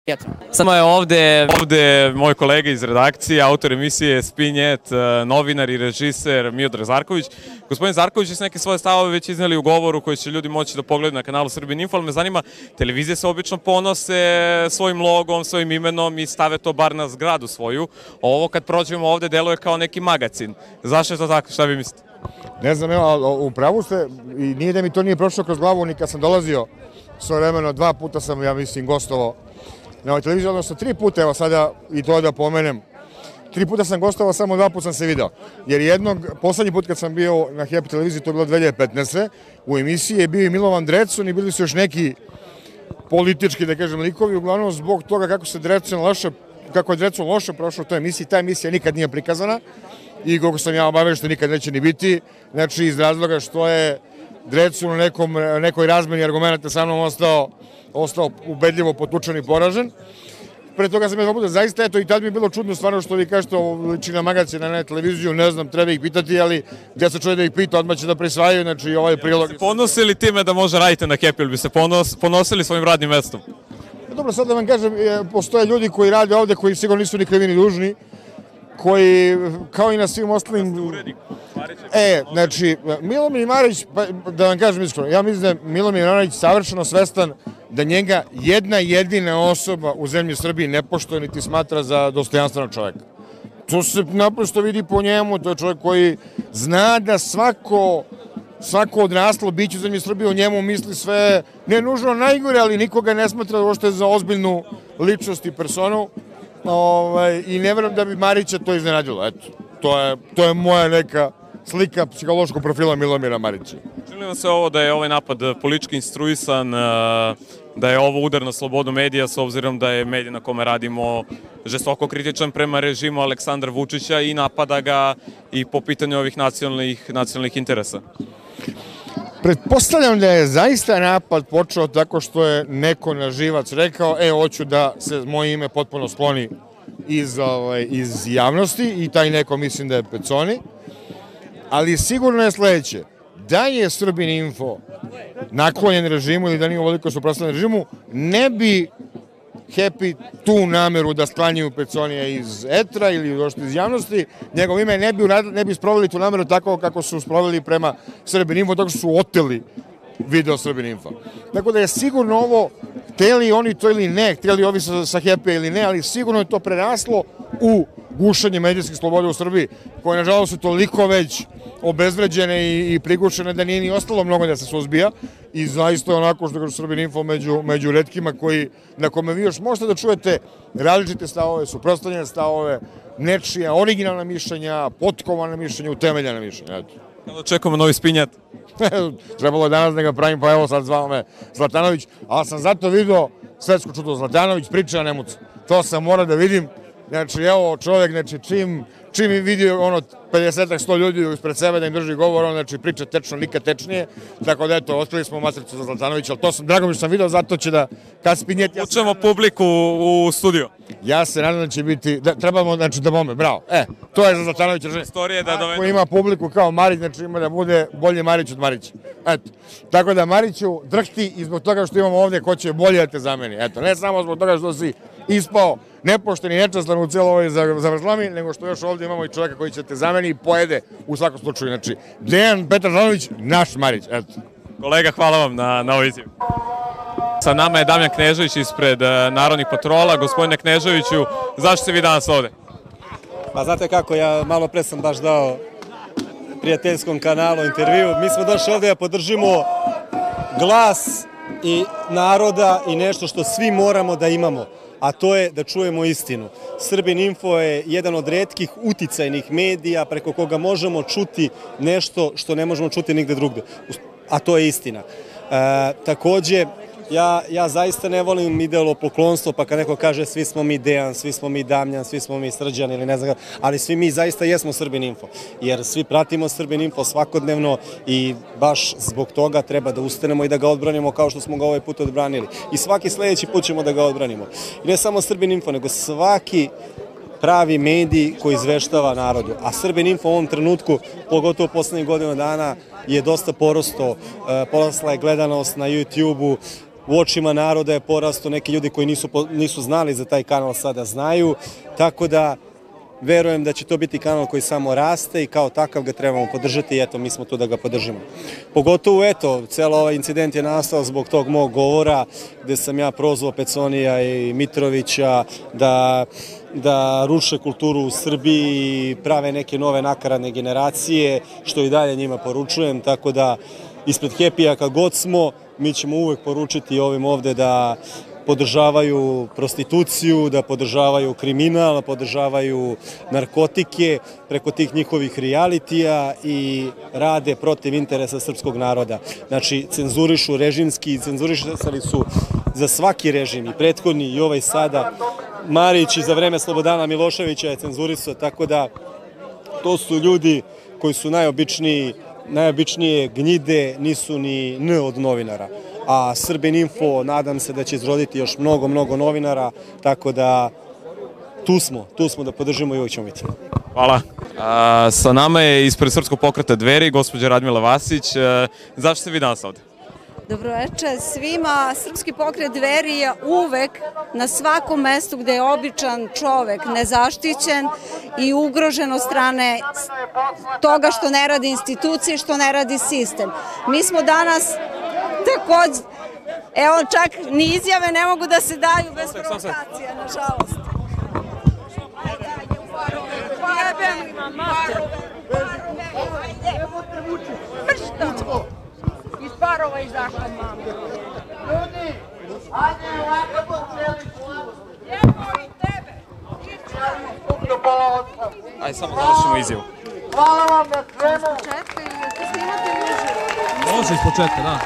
Samo je ovde moj kolega iz redakcije, autor emisije Spinjet, novinar i režiser Miodrag Zarković. Gospodin Zarković je neke svoje stavove već izneli u govoru koji će ljudi moći da pogledaju na kanalu Srbin Info, ali me zanima, televizije se obično ponose svojim logom, svojim imenom i stave to bar na zgradu svoju. Ovo kad prođemo ovde deluje kao neki magazin. Zašto je to tako? Šta vi mislite? Ne znam, evo, u pravu ste i nije da mi to nije prošlo kroz glavu ni kad sam dolazio svojevremeno, 2 puta sam, ja mislim, gostovao na ovoj televiziji, odnosno 3 puta, evo sada i to da pomenem. 3 puta sam gostovao, samo 2 puta sam se video. Jer poslednji put kad sam bio na Happy televiziji, to je bilo 2015. U emisiji je bio i Milovan Drecun i bili su još neki politički, da kažem, likovi, uglavnom zbog toga kako je Drecun loše prošao u toj emisiji. Ta emisija nikad nije prikazana i koliko sam ja obavešten, nikad neće ni biti. Znači, iz razloga što je Drecun u nekoj razmeni argumenta sa mnom ostao ubedljivo potučen i poražen. Pre toga sam ja zaista, eto, i tad mi je bilo čudno stvarno što vi kažete o ličina magazina na televiziju, ne znam, treba ih pitati, ali gdje se čuje da ih pita, odmah će da prisvajaju, znači ovaj prilog. Se ponosili time da može raditi na Happy, ili bi se ponosili svojim radnim mestom? Dobro, sad da vam kažem, postoje ljudi koji rade ovde, koji sigurno nisu ni krivi ni dužni, koji, kao i na svim ostalim... Znači, Milomir Marić, da vam kažem iskreno, ja mislim da je Milomir Marić savršeno svestan da njega jedna jedina osoba u zemlji Srbiji ne poštuje niti smatra za dostojanstvenog čoveka. To se naprosto vidi po njemu, to je čovjek koji zna da svako odraslo biće u zemlji Srbije o njemu misli sve, ne nužno najgore, ali nikoga ne smatra uopšte za ozbiljnu ličnost i personu. I ne verujem da bi Marića to iznenadilo, eto. To je moja neka slika psihološkog profila Milomira Marića. Čini vam se ovo da je ovaj napad politički instruisan, da je ovo udar na slobodu medija, s obzirom da je medij na kome radimo žestoko kritičan prema režimu Aleksandra Vučića i napada ga i po pitanju ovih nacionalnih interesa? Pretpostavljam da je zaista napad počeo tako što je neko na živac rekao, hoću da se moje ime potpuno skloni iz javnosti i taj neko mislim da je Peconi, ali sigurno je sledeće, da je Srbin Info naklonjen režimu ili da nije ovoliko suprotstavljen režimu, ne bi Happy tu nameru da sklanjaju Peconija iz etra ili došli iz javnosti, njegov ime ne bi sproveli tu nameru tako kako su sproveli prema Srbin Info, tako što su oteli video Srbin Info. Tako da je sigurno ovo, hteli oni to ili ne, hteli ovi sa Happy ili ne, ali sigurno je to preraslo u gušenje medijskih sloboda u Srbiji, koje nažalost su toliko već obezvređene i prigušene da nije ni ostalo mnogo da se suzbija i zaista je onako što kažu Srbin Info među retkima na kome vi još možete da čujete različite stavove, suprotstavljene stavove, nečija originalna mišljenja, potkovana mišljenja, utemeljena mišljenja. Kada očekujemo novi Spinjet? Trebalo je danas da ga pravim, pa evo sad zvao me Zlatanović, ali sam zato video svetsko čudo Zlatanović, priča na Nemucu. To sam morao da vidim. Znači, evo čovjek, znači, čim mi vidio 50-100 ljudi ispred sebe da im drži govor, znači priča tečno, nikad tečnije, tako da eto, otkrili smo matricu za Zlatanovića, ali to sam, drago mi što sam video, zato će da, kad Spinjet... Učemo publiku u studiju. Ja se nadam da će biti, trebamo, znači, da bome, bravo, to je za Zlatanovića. Istorije da dovedemo. Ako ima publiku kao Marić, znači ima da bude bolji Marić od Marića, eto. Tako da Mariću drhti i zbog toga što imamo ovdje ko će bolje da te zameni, eto, ne samo zbog toga što si ispao nepošten i nečastan u cijelo ovoj zavrzlami, nego što još ovdje imamo i čovjeka koji će te zameni i pojede u svakom slučaju. Znači, Dejan Petar Žanović, naš Marić, eto. Kolega, hvala vam na ovoj izjavi. Sa nama je Damjan Knežević ispred Narodnih patrola. Gospodine Kneževiću, zašto ste vi danas ovde? Pa znate kako, ja malo pre sam baš dao prijateljskom kanalu intervju. Mi smo došli ovde da podržimo glas i naroda i nešto što svi moramo da imamo, a to je da čujemo istinu. Srbin Info je jedan od retkih uticajnih medija preko koga možemo čuti nešto što ne možemo čuti nigde drugde, a to je istina. Takođe, ja zaista ne volim ideolopoklonstvo, pa kad neko kaže svi smo mi Dejan, svi smo mi Damjan, svi smo mi Srđan ili ne znam, ali svi mi zaista jesmo Srbin Info, jer svi pratimo Srbin Info svakodnevno i baš zbog toga treba da ustanemo i da ga odbranimo kao što smo ga ovaj put odbranili. I svaki sledeći put ćemo da ga odbranimo. I ne samo Srbin Info, nego svaki pravi medij koji izveštava narodu. A Srbin Info u ovom trenutku, pogotovo poslednjih godina dana, je dosta porastao. Porasla je gledanost na YouTube-u, u očima naroda je porastao, neki ljudi koji nisu znali za taj kanal sada znaju, tako da verujem da će to biti kanal koji samo raste i kao takav ga trebamo podržati i eto, mi smo tu da ga podržimo. Pogotovo, eto, celo ovaj incident je nastao zbog tog mog govora gde sam ja prozvao Peconija i Mitrovića da ruše kulturu u Srbiji i prave neke nove nakaradne generacije, što i dalje njima poručujem, tako da ispred Happy-a kad god smo, mi ćemo uvek poručiti ovim ovde da podržavaju prostituciju, da podržavaju kriminal, da podržavaju narkotike preko tih njihovih realitija i rade protiv interesa srpskog naroda. Znači, cenzurišu režimski, cenzurisali su za svaki režim, i prethodni i ovaj sada. Marić i za vreme Slobodana Miloševića je cenzurisao, tako da to su ljudi koji su najobičnije gnjide, nisu ni N od novinara. A Srbin Info, nadam se da će izroditi još mnogo novinara, tako da tu smo da podržimo i uvijek ćemo biti. Hvala. Sa nama je ispred Srpskog pokreta Dveri gospođa Radmila Vasić. Zašto ste vi danas ovde? Dobroveče svima. Srpski pokret Dveri je uvek na svakom mestu gde je običan čovek nezaštićen i ugrožen od strane toga što ne radi institucije, što ne radi sistem. Mi smo danas takođe, evo čak ni izjave ne mogu da se daju bez provokacija, nažalost. Iz parova izašla mama. Ljudi, ajde ovako cijeli slavu. Evo i tebe. Ajde, samo završimo izjavu. Hvala vam na svemu. Početka ili to snimate uživo? Može iz početka, da.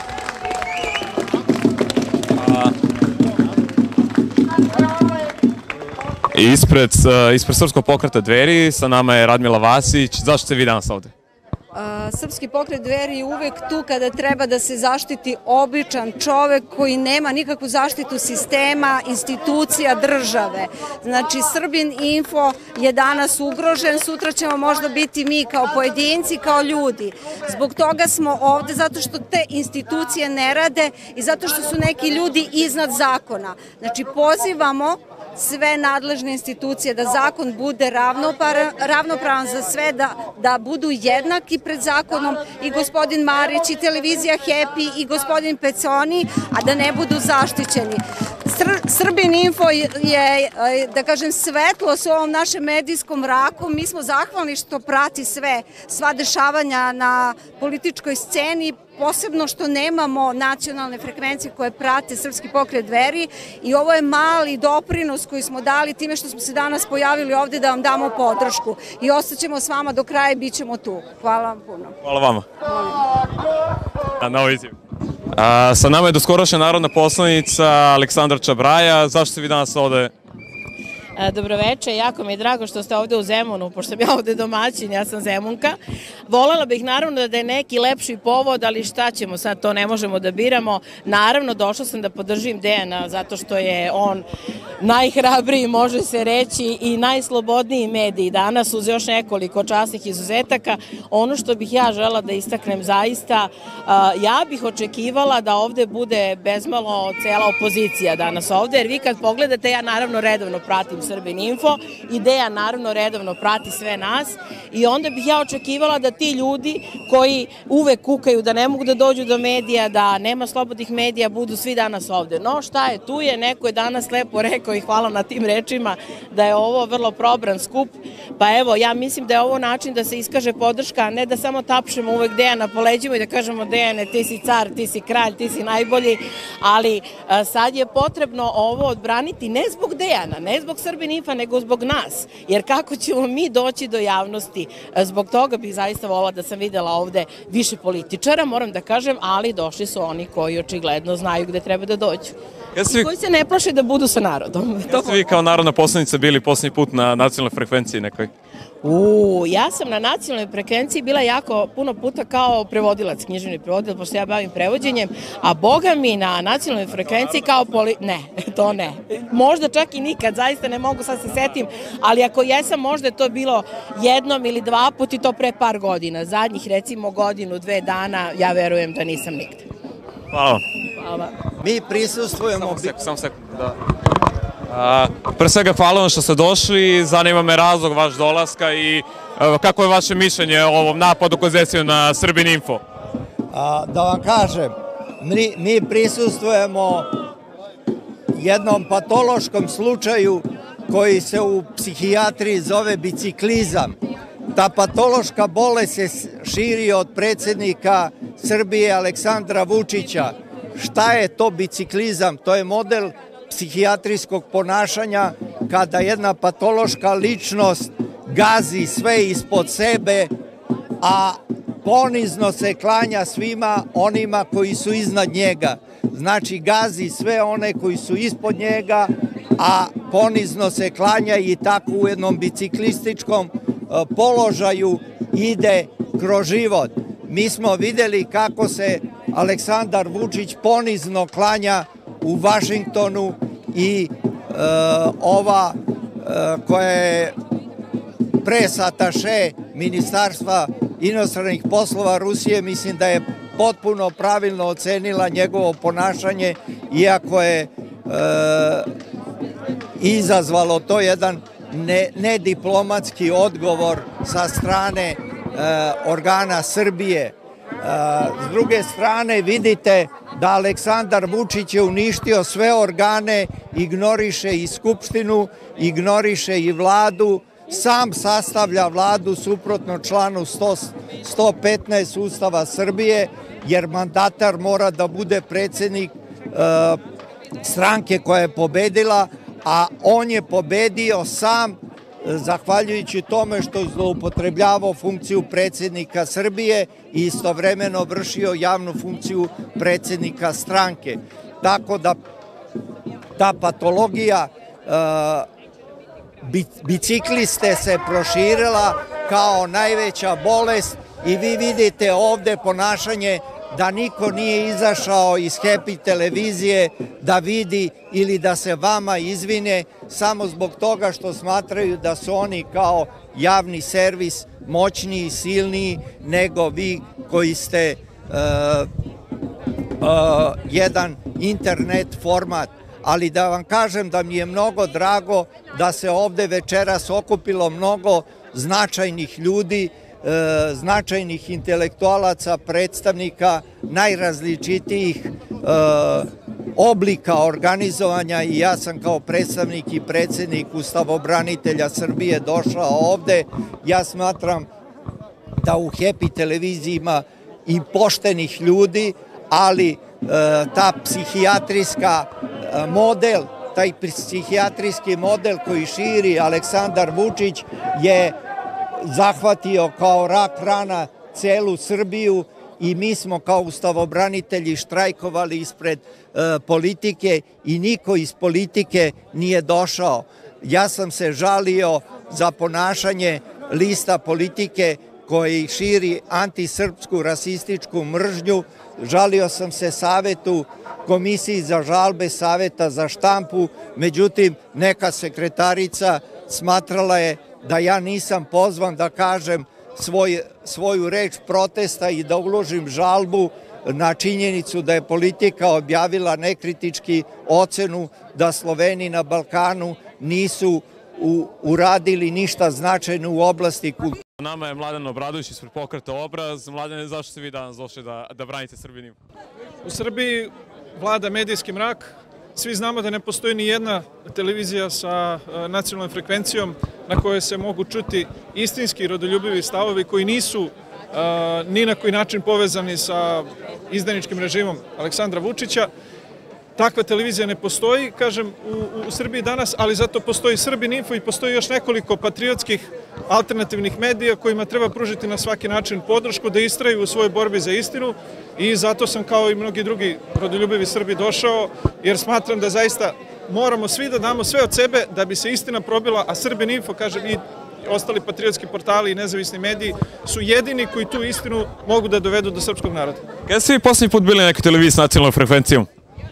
Ispred Srpskog pokreta Dveri sa nama je Radmila Vasić. Zašto ste vi danas ovde? Srpski pokret Dveri je uvek tu kada treba da se zaštiti običan čovek koji nema nikakvu zaštitu sistema, institucija, države. Znači, Srbin Info je danas ugrožen, sutra ćemo možda biti mi kao pojedinci, kao ljudi. Zbog toga smo ovde, zato što te institucije ne rade i zato što su neki ljudi iznad zakona. Znači, pozivamo sve nadležne institucije da zakon bude ravnopravan za sve, da budu jednaki pred zakonom, i gospodin Marić i televizija Happy i gospodin Peconi, a da ne budu zaštićeni. Srbin Info je, da kažem, svetlost u ovom našem medijskom mraku. Mi smo zahvalni što prati sva dešavanja na političkoj sceni, posebno što nemamo nacionalne frekvencije koje prate Srpski pokret Dveri, i ovo je mali doprinos koji smo dali time što smo se danas pojavili ovde da vam damo podršku i ostaćemo s vama do kraja i bit ćemo tu. Hvala vam puno. Hvala vama. Na ovoj izjavi. Sa nama je doskorašnja narodna poslanica Aleksandra Čabraja. Zašto ste vi danas ovde? Dobroveče, jako mi je drago što ste ovde u Zemunu, pošto sam ja ovde domaćin, ja sam Zemunka. Volela bih naravno da je neki lepši povod, ali šta ćemo sad, to ne možemo da biramo. Naravno, došla sam da podržim Dejana, zato što je on najhrabriji, može se reći, i najslobodniji medij danas, uz još nekoliko časnih izuzetaka. Ono što bih ja žela da istaknem zaista, ja bih očekivala da ovde bude bezmalo cela opozicija danas ovde, jer vi kad pogledate, ja naravno redovno pratim Srbin Info, Ideja naravno redovno prati sve nas, i onda bih ja očekivala da ti ljudi koji uvek kukaju da ne mogu da dođu do medija, da nema slobodnih medija, budu svi danas ovde. No šta je, tu je, neko je danas lepo rekao i hvala na tim rečima da je ovo vrlo probran skup, pa evo, ja mislim da je ovo način da se iskaže podrška, a ne da samo tapšemo uvek Dejana po leđima i da kažemo Dejane, ti si car, ti si kralj, ti si najbolji, ali sad je potrebno ovo odbraniti ne zbog Dejana, ne zbog Srbin Infa, nego zbog nas, jer kako ćemo mi doći do javnosti? Zbog toga bih zaista volila da sam videla ovde više političara, moram da kažem, ali došli su oni koji očigledno znaju gde treba da dođu. I koji se ne plaše da budu sa narodom. Jeste vi kao narodna poslanica bili poslednji put na nacionalnoj frekvenciji nekoj? Ja sam na nacionalnoj frekvenciji bila jako puno puta kao prevodilac, književni prevodilac, pošto ja bavim prevođenjem, a boga mi na nacionalnoj frekvenciji kao ne, to ne. Možda čak i nikad, zaista ne mogu sad se setim, ali ako jesam, možda je to bilo jednom ili dva put i to pre par godina. Zadnjih recimo godinu, 2 dana, ja verujem da nisam nigde. Hvala. Hvala. Mi prisustvujemo... Samo sekund, da. Pre svega hvala vam što ste došli, zanima me razlog vaš dolaska i kako je vaše mišljenje o ovom napadu koji se desio na Srbin Info? Da vam kažem, mi prisustvujemo jednom patološkom slučaju koji se u psihijatriji zove biciklizam. Ta patološka bolest se širi od predsjednika Srbije Aleksandra Vučića. Šta je to biciklizam? To je model psihijatrijskog ponašanja kada jedna patološka ličnost gazi sve ispod sebe, a ponizno se klanja svima onima koji su iznad njega. Znači gazi sve one koji su ispod njega, a ponizno se klanja i tako u jednom biciklističkom položaju ide kroz život. Mi smo vidjeli kako se Aleksandar Vučić ponizno klanja u Vašingtonu i ova koja je presataše Ministarstva inostranih poslova Rusije, mislim da je potpuno pravilno ocenila njegovo ponašanje, iako je izazvalo to jedan nediplomatski odgovor sa strane organa Srbije. S druge strane vidite da Aleksandar Vučić je uništio sve organe, ignoriše i Skupštinu, ignoriše i vladu, sam sastavlja vladu suprotno članu 115 Ustava Srbije, jer mandatar mora da bude predsjednik stranke koja je pobedila, a on je pobedio sam zahvaljujući tome što je zloupotrebljavao funkciju predsjednika Srbije i istovremeno vršio javnu funkciju predsjednika stranke. Tako da ta patologija bicikliste se proširila kao najveća bolest i vi vidite ovde ponašanje da niko nije izašao iz Happy televizije da vidi ili da se vama izvine samo zbog toga što smatraju da su oni kao javni servis moćniji i silniji nego vi koji ste jedan internet format. Ali da vam kažem da mi je mnogo drago da se ovde večeras okupilo mnogo značajnih ljudi, značajnih intelektualaca, predstavnika najrazličitijih oblika organizovanja i ja sam kao predstavnik i predsjednik Ustavobranitelja Srbije došao ovde. Ja smatram da u Happy televiziji ima i poštenih ljudi, ali ta psihijatrijska model, taj psihijatrijski model koji širi Aleksandar Vučić je zahvatio kao rak rana celu Srbiju i mi smo kao ustavobranitelji štrajkovali ispred politike i niko iz politike nije došao. Ja sam se žalio za ponašanje lista politike koji širi antisrpsku rasističku mržnju, žalio sam se Savetu Komisiji za žalbe Saveta za štampu, međutim neka sekretarica smatrala je da ja nisam pozvan da kažem svoju reč protesta i da uložim žalbu na činjenicu da je politika objavila nekritički ocenu da Sloveni na Balkanu nisu uradili ništa značajno u oblasti kulture. Nama je Mladen Obradović ispred Pokreta Obraz. Mladene, zašto ste vi danas došli da branite Srbin Info? U Srbiji vlada medijski mrak. Svi znamo da ne postoji ni jedna televizija sa nacionalnom frekvencijom na kojoj se mogu čuti istinski rodoljubivi stavovi koji nisu ni na koji način povezani sa izdajničkim režimom Aleksandra Vučića. Takva televizija ne postoji, kažem, u Srbiji danas, ali zato postoji Srbin Info i postoji još nekoliko patriotskih alternativnih medija kojima treba pružiti na svaki način podršku da istraju u svojoj borbi za istinu i zato sam kao i mnogi drugi rodoljubivi Srbi došao jer smatram da zaista moramo svi da damo sve od sebe da bi se istina probila, a Srbin Info, kažem, i ostali patriotski portali i nezavisni mediji su jedini koji tu istinu mogu da dovedu do srpskog naroda. Kada ste vi posljednji put bili na nekoj televiziji s nacionalnom frekvencijom?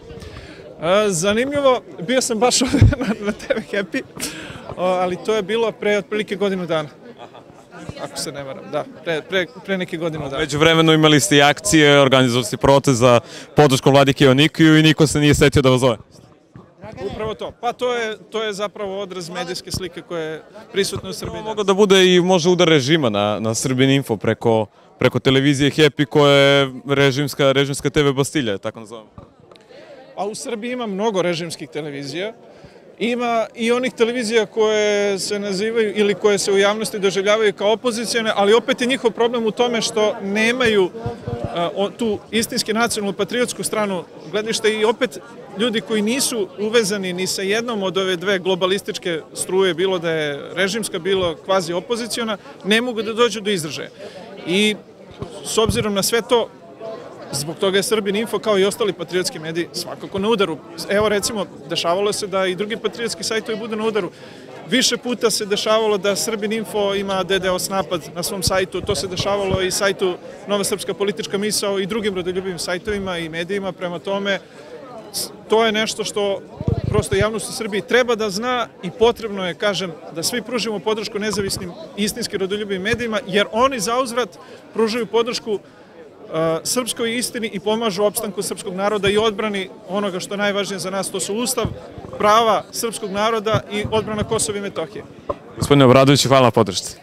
Zanimljivo, bio sam baš ovdje na TV Happy, ali to je bilo pre otprilike godinu dana. ako se ne varam, da, pre neke godine dana. Među vremenu imali ste i akcije, organizovali ste protest za podršku vladi Kijonikiju i niko se nije setio da vas zove. Upravo to. Pa to je zapravo odraz medijske slike koja je prisutna u Srbiji. Mogao da bude i može udar režima na Srbin Info preko televizije Happy koja je režimska TV Bastilja, tako nazovemo. A u Srbiji ima mnogo režimskih televizija. Ima i onih televizija koje se nazivaju ili koje se u javnosti doživljavaju kao opozicijone, ali opet je njihov problem u tome što nemaju tu istinski nacionalnu patriotsku stranu gledišta i opet ljudi koji nisu uvezani ni sa jednom od ove dve globalističke struje, bilo da je režimska, bilo kvazi opoziciona, ne mogu da dođu do izražaja. I s obzirom na sve to, zbog toga je Srbin Info kao i ostali patriotski mediji svakako na udaru. Evo recimo, dešavalo se da i drugi patriotski sajtovi budu na udaru. Više puta se dešavalo da Srbin Info ima DDoS napad na svom sajtu, to se dešavalo i sajtu Nova srpska politička misao i drugim rodoljubivim sajtovima i medijima, prema tome to je nešto što prosto javnost u Srbiji treba da zna i potrebno je, kažem, da svi pružimo podršku nezavisnim istinski rodoljubivim medijima, jer oni zauzvrat pružaju podršku srpskoj istini i pomažu opstanku srpskog naroda i odbrani onoga što je najvažnije za nas, to su ustav, prava srpskog naroda i odbrana Kosova i Metohije. Gospodine Obradović, hvala na podršci.